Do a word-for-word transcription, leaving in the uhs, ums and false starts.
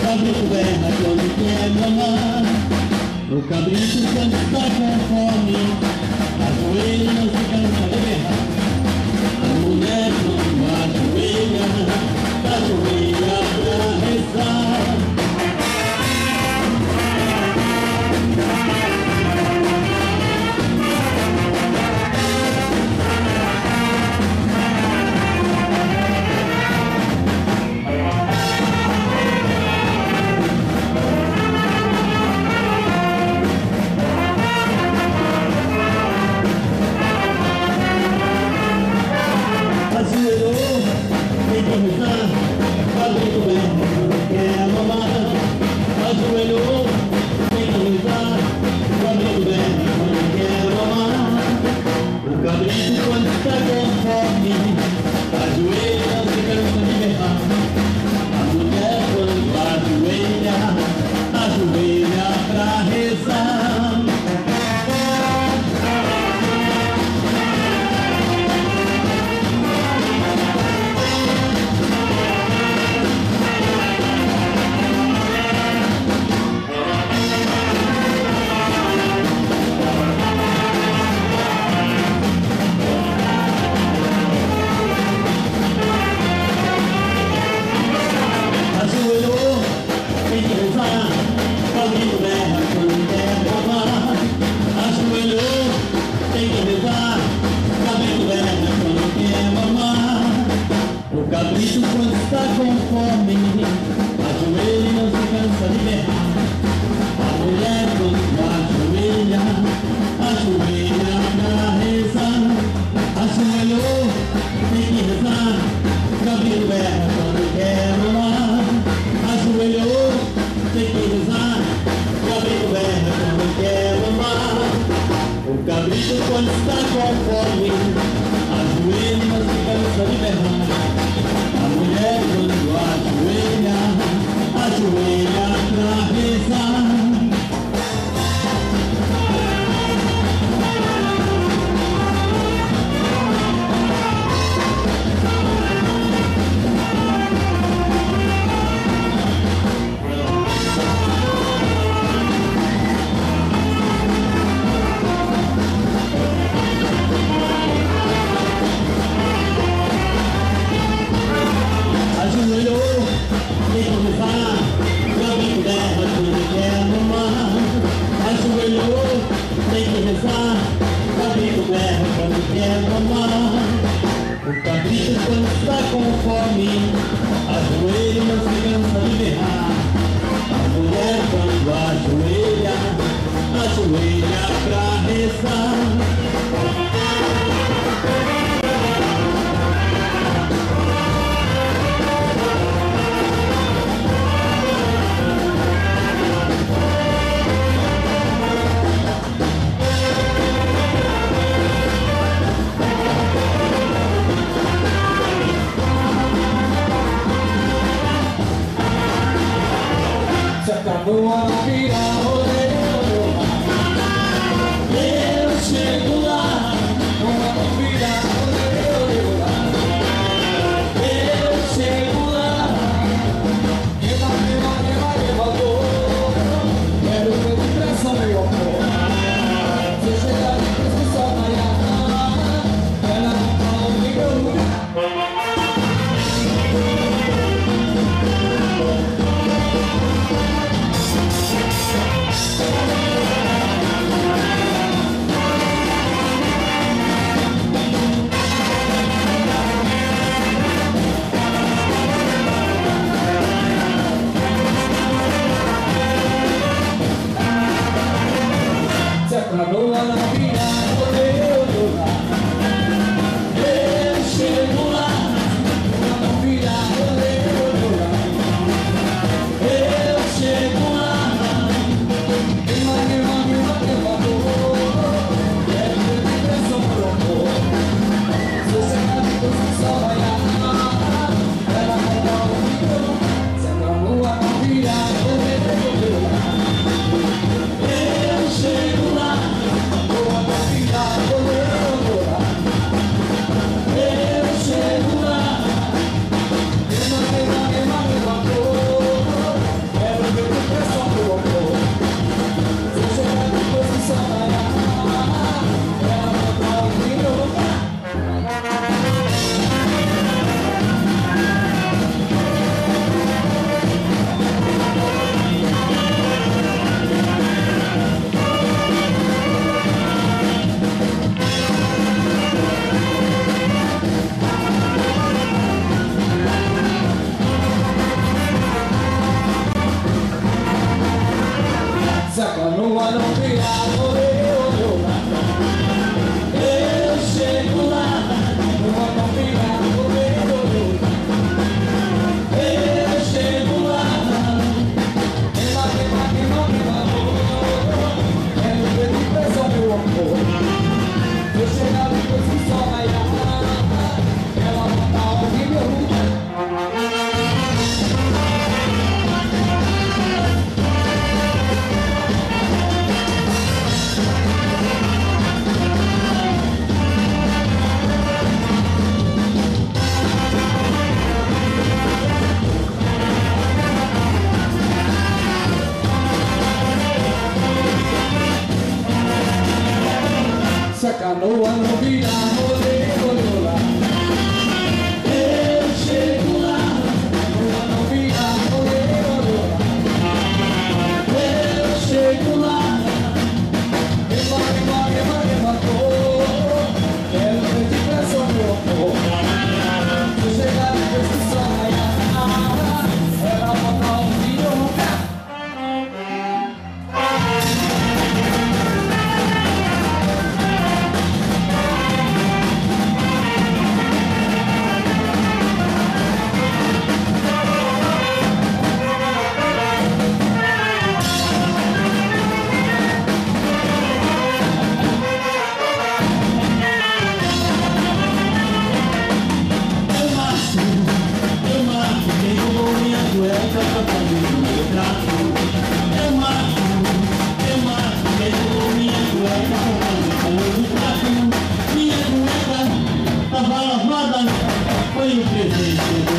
cabrito berra quando quer mamar. O cabrito quando está com fome, ajoelha e não se cansa de berrar. A mulher quando ajoelha, ajoelha pra rezar. Cabrito berra quando quer mamar. Ajoelhou, tem que rezar. Cabrito berra quando quer mamar. O cabrito quando está com fome, ajoelha, não se cansa de berrar. A mulher quando ajoelha, ajoelha pra rezar. Cabrito berra quando quer mamar. Ajoelhou, tem que rezar. Cabrito berra quando quer mamar. O cabrito quando está com fome, ajoelha e não se cansa de berrar. A mulher quando ajoelha, ajoelha pra rezar. Ajoelhou, tem que rezar. Cabrito berra quando quer mamar. Ajoelhou, tem que rezar. Cabrito berra quando quer mamar. O cabrito quando está com fome, ajoelha e não se cansa de berrar. A mulher quando ajoelha, ajoelha pra rezar. Ajoelhou, tem que rezar. Cabrito berra quando quer mamar. Ajoelhou, tem que rezar. Cabrito berra quando quer mamar. O cabrito quando está com fome, ajoelha e não se cansa de berrar. A mulher quando ajoelha, ajoelha pra rezar. Se acabou a vida, eu chego lá. Uma vida, eu chego lá. Eva, eva, eva, eva, quero ver depressa, meu amor. Se chegar depressa, só amanhã, ela não fala comigo. Se a canoa não virar, rolê, rolê lá. Eu chego lá. Se a canoa não virar, rolê, rolê lá. Eu chego lá. Rema, rema, rema, rema, tô. Quero ver depressa, meu amor. Se eu chegar depois que só raiar, era botar um filho no carro. Foi o presente.